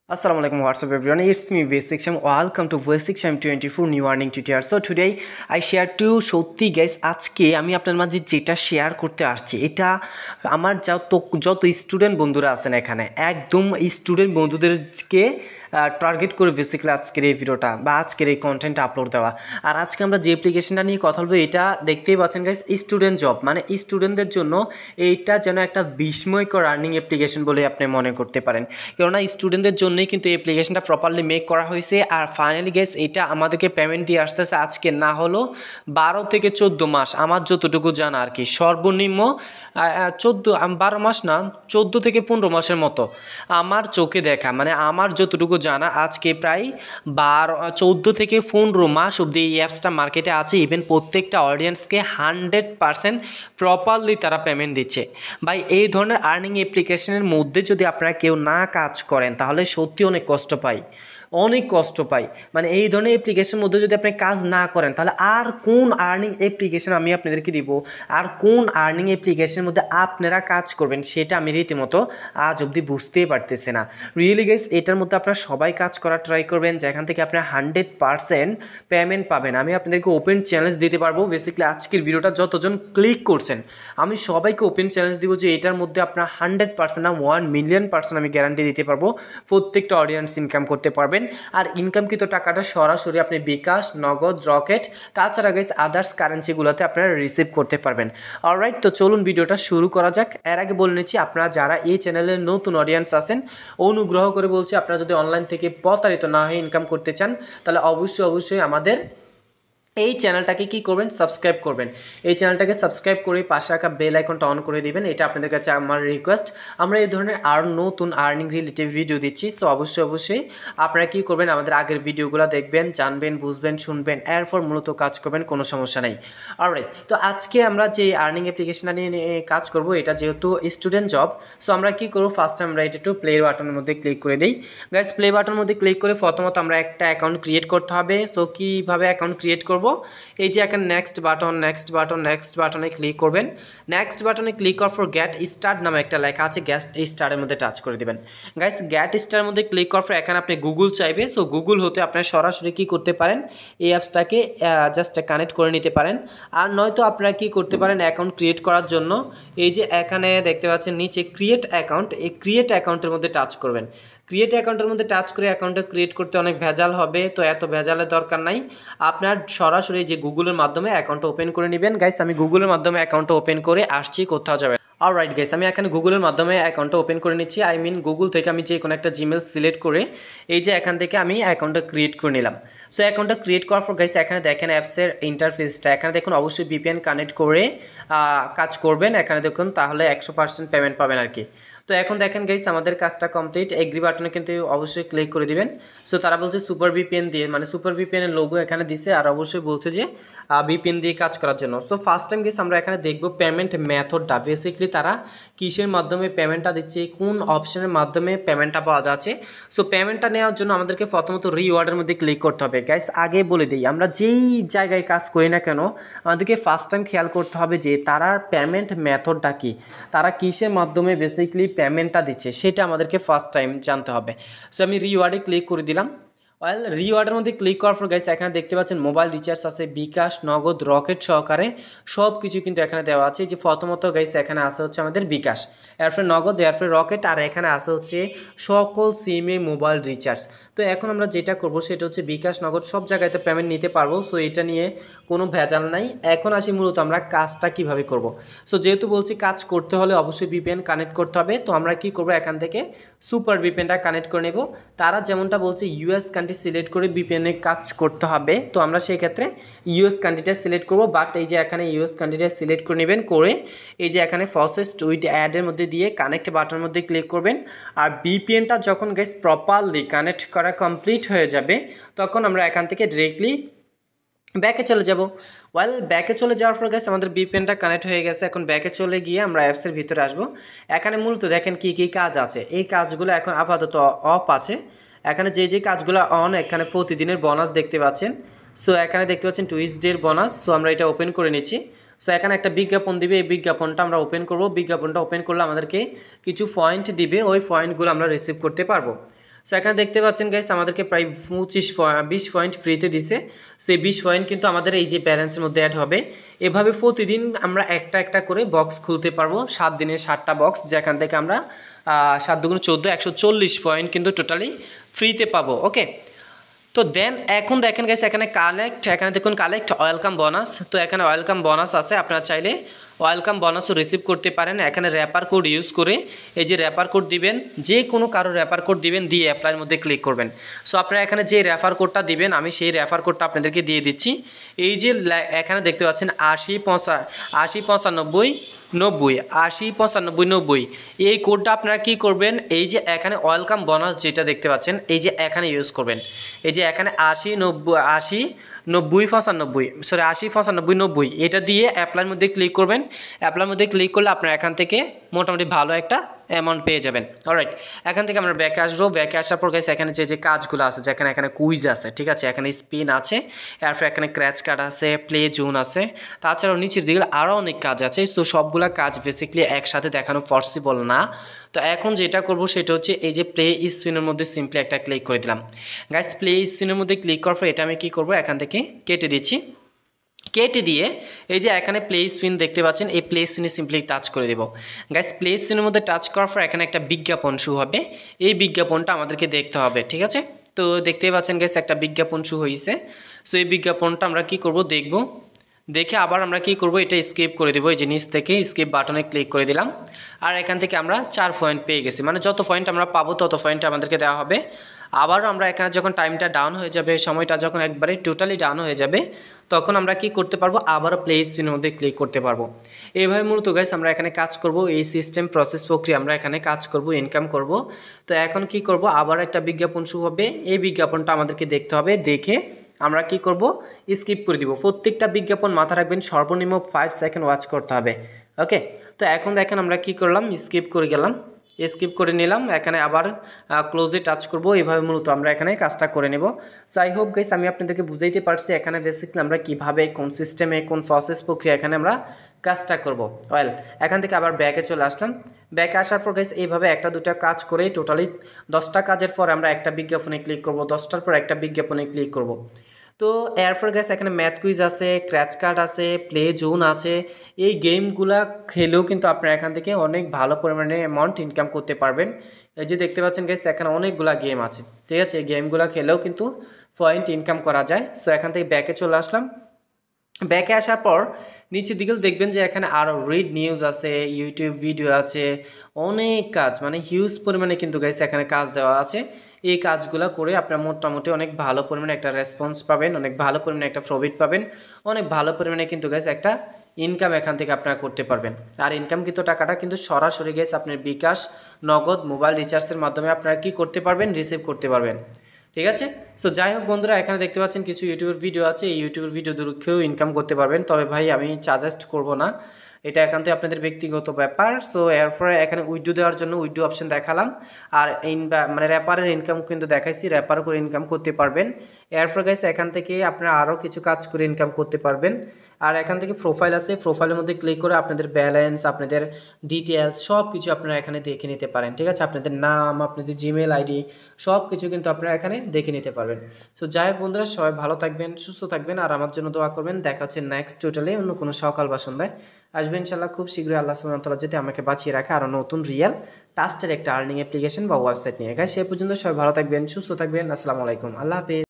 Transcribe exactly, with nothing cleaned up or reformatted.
Assalamu alaikum, what's up everyone, it's me Basic Sham. Welcome to Basic Sham twenty-four new earning tutorial. So today I share to সত্যি guys আজকে আমি আপনাদের মাঝে যেটা share করতে আসছি এটা আমার যত যত স্টুডেন্ট বন্ধুরা আছেন এখানে একদম স্টুডেন্ট বন্ধুদেরকে টার্গেট করে বেসিক্যালি আজকের এই ভিডিওটা বা আজকের এই কন্টেন্ট আপলোড দেওয়া। আর আজকে আমরা যে অ্যাপ্লিকেশনটা নিয়ে কথা বলবো এটা দেখতেই পাচ্ছেন গাইস, স্টুডেন্ট জব মানে স্টুডেন্টদের জন্য এইটা যেন একটা বিস্ময়কর আর্নিং অ্যাপ্লিকেশন বলে আপনি মনে করতে পারেন, কেননা স্টুডেন্টদের জন্যই কিন্তু এই অ্যাপ্লিকেশনটা প্রপারলি মেক করা হয়েছে। আর ফাইনালি গাইস এটা আমাদেরকে পেমেন্ট দিয়ে আসতেছে আজকে না হলো বারো থেকে চোদ্দো মাস, আমার যতটুকু জানা আর কি, সর্বনিম্ন চোদ্দো বারো মাস না চোদ্দো থেকে পনেরো মাসের মতো আমার চোখে দেখা, মানে আমার যতটুকু জানা আজকে প্রায় বারো চৌদ্দো থেকে পনেরো মাস অবধি এই অ্যাপসটা মার্কেটে আছে। ইভেন প্রত্যেকটা অডিয়েন্সকে হান্ড্রেড পারসেন্ট প্রপারলি তারা পেমেন্ট দিচ্ছে। ভাই এই ধরনের আর্নিং অ্যাপ্লিকেশনের মধ্যে যদি আপনারা কেউ না কাজ করেন তাহলে সত্যি অনেক কষ্ট পাই অনেক কষ্ট পাই মানে এই ধরনের অ্যাপ্লিকেশনের মধ্যে যদি আপনি কাজ না করেন তাহলে আর কোন আর্নিং অ্যাপ্লিকেশন আমি আপনাদেরকে দিব, আর কোন আর্নিং অ্যাপ্লিকেশনের মধ্যে আপনারা কাজ করবেন সেটা আমি রীতিমতো আজ অবধি বুঝতেই পারতেছি না। রিয়েলি গাইস এটার মধ্যে আপনারা সবাই কাজ করার ট্রাই করবেন যেখান থেকে আপনারা হান্ড্রেড পারসেন্ট পেমেন্ট পাবেন। আমি আপনাদেরকে ওপেন চ্যালেঞ্জ দিতে পারবো, বেসিক্যালি আজকের ভিডিওটা যতজন ক্লিক করছেন আমি সবাইকে ওপেন চ্যালেঞ্জ দিব যে এটার মধ্যে আপনারা হান্ড্রেড পারসেন্ট না ওয়ান মিলিয়ন পারসেন্ট আমি গ্যারান্টি দিতে পারবো প্রত্যেকটা অডিয়েন্স ইনকাম করতে পারবেন। আর ইনকামকৃত টাকাটা সরাসরি আপনি বিকাশ, নগদ, রকেট তাছাড়া গাইস আদার্স কারেন্সিগুলোতে আপনারা রিসিভ করতে পারবেন। অলরাইট, তো চলুন ভিডিওটা শুরু করা যাক। এর আগে বলে নিচ্ছি আপনারা যারা এই চ্যানেলের নতুন অডিয়েন্স আছেন অনুগ্রহ করে বলছি আপনারা যদি অনলাইন থেকে প্রতারিত না হয়ে ইনকাম করতে চান তাহলে অবশ্যই অবশ্যই আমাদের এই চ্যানেলটাকে কি করবেন, সাবস্ক্রাইব করবেন। এই চ্যানেলটাকে সাবস্ক্রাইব করে পাশে রাখা বেল আইকনটা অন করে দিবেন, এটা আপনাদের কাছে আমার রিকোয়েস্ট। আমরা এই ধরনের আরও নতুন আর্নিং রিলেটিভ ভিডিও দিচ্ছি, সো অবশ্যই অবশ্যই আপনারা কি করবেন আমাদের আগের ভিডিওগুলো দেখবেন, জানবেন, বুঝবেন, শুনবেন, এরপর মূলত কাজ করবেন, কোনো সমস্যা নেই। অলরাইট, তো আজকে আমরা যে আর্নিং অ্যাপ্লিকেশনটা নিয়ে কাজ করব এটা যেহেতু স্টুডেন্ট জব, সো আমরা কি করবো ফার্স্ট টাইম রাইট একটু প্লে বাটনের মধ্যে ক্লিক করে দিই। গাইস প্লে বাটনের মধ্যে ক্লিক করে প্রথমত আমরা একটা অ্যাকাউন্ট ক্রিয়েট করতে হবে। সো কীভাবে অ্যাকাউন্ট ক্রিয়েট করব, এই যে এখানে next button next button next বাটনে ক্লিক করবেন। নেক্সট বাটনে ক্লিক করার পর গেট স্টার্ট নামে একটা লেখা আছে, গেট স্টারের মধ্যে টাচ করে দেবেন। গাইস গেট স্টারের মধ্যে ক্লিক করার পর এখানে আপনি গুগল চাইবে, সো গুগল হতে আপনার সরাসরি কি করতে পারেন এই অ্যাপসটাকে জাস্ট কানেক্ট করে নিতে পারেন। আর নয়তো আপনারা কি করতে পারেন অ্যাকাউন্ট ক্রিয়েট করার জন্য এই যে এখানে দেখতে পাচ্ছেন নিচে ক্রিয়েট অ্যাকাউন্ট, এই ক্রিয়েট অ্যাকাউন্টের মধ্যে টাচ করবেন। ক্রিয়েট অ্যাকাউন্টের মধ্যে টাচ করে অ্যাকাউন্টটা ক্রিয়েট করতে অনেক ভেজাল হবে, তো এত ভেজালের দরকার নাই, আপনার সরাসরি যে গুগলের মাধ্যমে অ্যাকাউন্টটা ওপেন করে নেবেন। গাইস আমি গুগলের মাধ্যমে অ্যাকাউন্টটা ওপেন করে আসছি, কোথাও যাবে। অলরাইট গাইস আমি এখানে গুগলের মাধ্যমে অ্যাকাউন্টটা ওপেন করে নিচ্ছি, আই মিন গুগল থেকে আমি যে কোনো একটা জিমেল সিলেক্ট করে এই যে এখান থেকে আমি অ্যাকাউন্টটা ক্রিয়েট করে নিলাম। সো অ্যাকাউন্টটা ক্রিয়েট করার পর গাইস এখানে দেখেন অ্যাপসের ইন্টারফেসটা, এখানে দেখুন অবশ্যই ভিপিএন কানেক্ট করে কাজ করবেন, এখানে দেখুন তাহলে একশো পার্সেন্ট পেমেন্ট পাবেন আর কি। তো এখন দেখেন গাইস আমাদের কাজটা কমপ্লিট, এগ্রি বাটনে কিন্তু অবশ্যই ক্লিক করে দিবেন। সো তারা বলছে সুপার ভিপিএন দিয়ে, মানে সুপার ভিপিএনের লোগো এখানে দিছে আর অবশ্যই বলছে যে ভিপিএন দিয়ে কাজ করার জন্য। সো ফার্স্ট টাইম গাইস আমরা এখানে দেখব পেমেন্ট মেথডটা, বেসিক্যালি তারা কিসের মাধ্যমে পেমেন্টটা দিচ্ছে, কোন অপশনের মাধ্যমে পেমেন্টটা পাওয়া যাচ্ছে। সো পেমেন্টটা নেওয়ার জন্য আমাদেরকে প্রথমত রিওয়ার্ডের মধ্যে ক্লিক করতে হবে। গাইস আগে বলে দিই আমরা যেই জায়গায় কাজ করি না কেন আমাদেরকে ফার্স্ট টাইম খেয়াল করতে হবে যে তারা পেমেন্ট মেথডটা কি, তারা কিসের মাধ্যমে বেসিক্যালি পেমেন্টটা দিচ্ছে সেটা আমাদেরকে ফার্স্ট টাইম জানতে হবে। সো আমি রিওয়ার্ডে ক্লিক করে দিলাম। ওয়েল রিওয়ার্ডের মধ্যে ক্লিক করার পর গাইস এখানে দেখতে পাচ্ছেন মোবাইল রিচার্জ আছে, বিকাশ, নগদ, রকেট সহকারে সব কিছু কিন্তু এখানে দেওয়া আছে। যে প্রথমত গাইস এখানে আসে হচ্ছে আমাদের বিকাশ, এরপরে নগদ, এরপরে রকেট, আর এখানে আসে হচ্ছে সকল সিমে মোবাইল রিচার্জ। তো এখন আমরা যেটা করব সেটা হচ্ছে বিকাশ, নগদ সব জায়গায় তো পেমেন্ট নিতে পারবো, সো এটা নিয়ে কোনো ভেজাল নাই। এখন আসি মূলত আমরা কাজটা কিভাবে করব। সো যেহেতু বলছি কাজ করতে হলে অবশ্যই ভিপিএন কানেক্ট করতে হবে, তো আমরা কি করব এখান থেকে সুপার ভিপিএনটা কানেক্ট করে নেব। তারা যেমনটা বলছে ইউএস কান্ট্রি সিলেক্ট করে ভিপিএনে কাজ করতে হবে, তো আমরা সেই ক্ষেত্রে ইউএস কান্ট্রিটা সিলেক্ট করব। বাট এই যে এখানে ইউএস কান্ট্রিটা সিলেক্ট করে নেবেন, করে এই যে এখানে প্রসেস উইথ অ্যাডের মধ্যে দিয়ে কানেক্ট বাটনের মধ্যে ক্লিক করবেন। আর ভিপিএনটা যখন গাইস প্রপারলি কানেক্ট করা কমপ্লিট হয়ে যাবে তখন আমরা এখান থেকে ডিরেক্টলি ব্যাকে চলে যাব। ওয়েল ব্যাকে চলে যাওয়ার পর গাইস আমাদের ভিপিএনটা কানেক্ট হয়ে গেছে, এখন ব্যাকে চলে গিয়ে আমরা অ্যাপসের ভিতরে আসব। এখানে মূলত দেখেন কি কি কাজ আছে, এই কাজগুলো এখন আপাতত অফ আছে। এখানে যে যে কাজগুলো অন, এখানে প্রতিদিনের বোনাস দেখতে পাচ্ছেন। সো এখানে দেখতে পাচ্ছেন টুইসডের বোনাস, সো আমরা এটা ওপেন করে নিচ্ছি। সো এখানে একটা বিজ্ঞাপন দিবে, এই বিজ্ঞাপনটা আমরা ওপেন করব। বিজ্ঞাপনটা ওপেন করলে আমাদেরকে কিছু পয়েন্ট দিবে, ওই পয়েন্টগুলো আমরা রিসিভ করতে পারবো। সো এখানে দেখতে পাচ্ছেন গাইস আমাদেরকে প্রায় পঁচিশ বিশ পয়েন্ট ফ্রিতে দিছে। সো এই বিশ পয়েন্ট কিন্তু আমাদের এই যে ব্যালেন্সের মধ্যে অ্যাড হবে। এভাবে প্রতিদিন আমরা একটা একটা করে বক্স খুলতে পারবো, সাত দিনে ষাটটা বক্স, যেখান থেকে আমরা সাত দুগুণ চোদ্দো একশো চল্লিশ পয়েন্ট কিন্তু টোটালি ফ্রিতে পাবো। ওকে, তো দেন এখন দেখেন গাইস এখানে কালেক্ট, এখানে দেখুন কালেক্ট ওয়েলকাম বোনাস। তো এখানে ওয়েলকাম বোনাস আছে, আপনারা চাইলে ওয়েলকাম বোনাসও রিসিভ করতে পারেন। এখানে র্যাপার কোড ইউজ করে এই যে র্যাপার কোড দিবেন, যে কোনো কারো র্যাপার কোড দিবেন, দিয়ে অ্যাপ্লাইয়ের মধ্যে ক্লিক করবেন। সো আপনারা এখানে যে র্যাপার কোডটা দিবেন আমি সেই র্যাপার কোডটা আপনাদেরকে দিয়ে দিচ্ছি। এই যে এখানে দেখতে পাচ্ছেন আশি পঁচা আশি পঁচানব্বই নব্বই আশি পঁচানব্বই নব্বই, এই কোডটা আপনারা কি করবেন, এই যে এখানে ওয়েলকাম বোনাস যেটা দেখতে পাচ্ছেন এই যে এখানে ইউজ করবেন। এই যে এখানে আশি নব্বই আশি নব্বই পঁচানব্বই সরি আশি পঁচানব্বই নব্বই এটা দিয়ে অ্যাপ্লাইয়ের মধ্যে ক্লিক করবেন। অ্যাপ্লাইয়ের মধ্যে ক্লিক করলে আপনারা এখান থেকে মোটামুটি ভালো একটা অ্যামাউন্ট পেয়ে যাবেন। অলরাইট, এখান থেকে আমরা ব্যাকে আসবো। ব্যাকে আসার পর গাইস এখানে যে যে কাজগুলো আছে, যেখানে এখানে কুইজ আছে, ঠিক আছে, এখানে স্পিন আছে, এরপর এখানে ক্র্যাচ কার্ড আছে, প্লে জোন আছে, তাছাড়াও নিচের দিকে আরও অনেক কাজ আছে। তো সবগুলা কাজ বেসিক্যালি একসাথে দেখানো পসিবল না। তো এখন যেটা করব সেটা হচ্ছে এই যে প্লে স্পিনের মধ্যে সিম্পলি একটা ক্লিক করে দিলাম। গাইস প্লে স্পিনের মধ্যে ক্লিক করার পর এটা আমি কী করবো, এখান থেকে কেটে দিচ্ছি। কেটে দিয়ে এই যে এখানে প্লে স্পিন দেখতে পাচ্ছেন, এই প্লে স্পিনে সিম্পলি টাচ করে দেবো। গাইস প্লে স্পিনের মধ্যে টাচ করার পর এখানে একটা বিজ্ঞাপন শু হবে, এই বিজ্ঞাপনটা আমাদেরকে দেখতে হবে, ঠিক আছে। তো দেখতেই পাচ্ছেন গাইস একটা বিজ্ঞাপন শু হয়েছে। সো এই বিজ্ঞাপনটা আমরা কি করব, দেখব। দেখে আবার আমরা কি করব, এটা স্কিপ করে দেবো। এই যে নিচ থেকে স্কিপ বাটনে ক্লিক করে দিলাম। আর এখান থেকে আমরা চার পয়েন্ট পেয়ে গেছি, মানে যত পয়েন্ট আমরা পাবো তত পয়েন্ট আমাদেরকে দেওয়া হবে। আবারও আমরা এখানে যখন টাইমটা ডাউন হয়ে যাবে, সময়টা যখন একবারে টোটালি ডাউন হয়ে যাবে, তখন আমরা কি করতে পারবো, আবারও প্লে স্পিনের মধ্যে ক্লিক করতে পারবো। এইভাবে মূলত গাইস আমরা এখানে কাজ করব, এই সিস্টেম প্রসেস প্রক্রিয়া আমরা এখানে কাজ করব, ইনকাম করব। তো এখন কি করব, আবার একটা বিজ্ঞাপন শুরু হবে, এই বিজ্ঞাপনটা আমাদেরকে দেখতে হবে। দেখে আমরা কি করব, স্কিপ করে দিব। প্রত্যেকটা বিজ্ঞাপন মাথা রাখবেন সর্বনিম্ন ফাইভ সেকেন্ড ওয়াচ করতে হবে। ওকে, তো এখন দেখেন আমরা কি করলাম, স্কিপ করে গেলাম, স্কিপ করে নিলাম। এখানে আবার ক্লোজে টাচ করব। এইভাবে মূলত আমরা এখানে কাজটা করে নেব। সো আই হোপ গাইস আমি আপনাদেরকে বুঝাইতে পারছি এখানে বেসিক্যালি আমরা কীভাবে কোন সিস্টেমে কোন প্রসেস প্রক্রিয়া এখানে আমরা কাজটা করব। ওয়েল, এখান থেকে আবার ব্যাকে চলে আসলাম। ব্যাকে আসার পর গাইস এইভাবে একটা দুটা কাজ করে টোটালি দশটা কাজের পর আমরা একটা বিজ্ঞাপনে ক্লিক করব, দশটার পর একটা বিজ্ঞাপনে ক্লিক করব। তো এরপর গাইস এখানে ম্যাথ কুইজ আছে, ক্র্যাচ কার্ড আছে, প্লে জোন আছে। এই গেমগুলা খেলেও কিন্তু আপনারা এখান থেকে অনেক ভালো পরিমাণে অ্যামাউন্ট ইনকাম করতে পারবেন। এই যে দেখতে পাচ্ছেন গাইস এখানে অনেকগুলা গেম আছে, ঠিক আছে। এই গেমগুলো খেলেও কিন্তু পয়েন্ট ইনকাম করা যায়। সো এখান থেকে ব্যাকে চলে আসলাম। ব্যাকে আসার পর নিচের দিকে দেখবেন যে এখানে আরও রিড নিউজ আছে, ইউটিউব ভিডিও আছে, অনেক কাজ, মানে হিউজ পরিমাণে কিন্তু গাইস এখানে কাজ দেওয়া আছে। এই কাজগুলো করে আপনার মোটামুটি অনেক ভালো পরিমাণে একটা রেসপন্স পাবেন, অনেক ভালো পরিমাণে একটা প্রফিট পাবেন, অনেক ভালো পরিমাণে কিন্তু গাইস একটা ইনকাম এখান থেকে আপনারা করতে পারবেন। আর ইনকাম কিন্তু টাকাটা কিন্তু সরাসরি গাইস আপনার বিকাশ, নগদ, মোবাইল রিচার্জের মাধ্যমে আপনারা কি করতে পারবেন, রিসিভ করতে পারবেন, ঠিক আছে। সো যাই হোক বন্ধুরা, এখানে দেখতে পাচ্ছেন কিছু ইউটিউবের ভিডিও আছে, এই ইউটিউবের ভিডিও দেখেও ইনকাম করতে পারবেন। তবে ভাই আমি সাজেস্ট করব না, এটা একান্ত আপনাদের ব্যক্তিগত ব্যাপার। সো এরপরে এখানে উইডো দেওয়ার জন্য উইডো অপশন দেখালাম। আর ইন মানে র্যাপারের ইনকাম কিন্তু দেখাইছি, র্যাপার করে ইনকাম করতে পারবেন। এরপর গাইস এখান থেকে আপনারা আরও কিছু কাজ করে ইনকাম করতে পারবেন। আর এখান থেকে প্রোফাইল আছে, প্রোফাইলের মধ্যে ক্লিক করে আপনাদের ব্যালেন্স, আপনাদের ডিটেলস সব কিছু আপনারা এখানে দেখে নিতে পারেন, ঠিক আছে। আপনাদের নাম, আপনাদের জিমেল আইডি সব কিছু কিন্তু আপনারা এখানে দেখে নিতে পারবেন। সো যাই হোক বন্ধুরা, সবাই ভালো থাকবেন, সুস্থ থাকবেন, আর আমার জন্য দোয়া করবেন। দেখা হচ্ছে নেক্সট টোটালে অন্য কোনো সকাল বা সন্ধ্যায় আসবেন ইনশাল্লাহ। খুব শীঘ্রই আল্লাহ সুবহানাহু ওয়া তাআলা যদি আমাকে বাঁচিয়ে রাখে আরও নতুন রিয়েল টাস্টের একটা আর্নিং অ্যাপ্লিকেশন বা ওয়েবসাইট নিয়ে। গাইস সে পর্যন্ত সবাই ভালো থাকবেন, সুস্থ থাকবেন। আসসালামু আলাইকুম, আল্লাহ হাফেজ।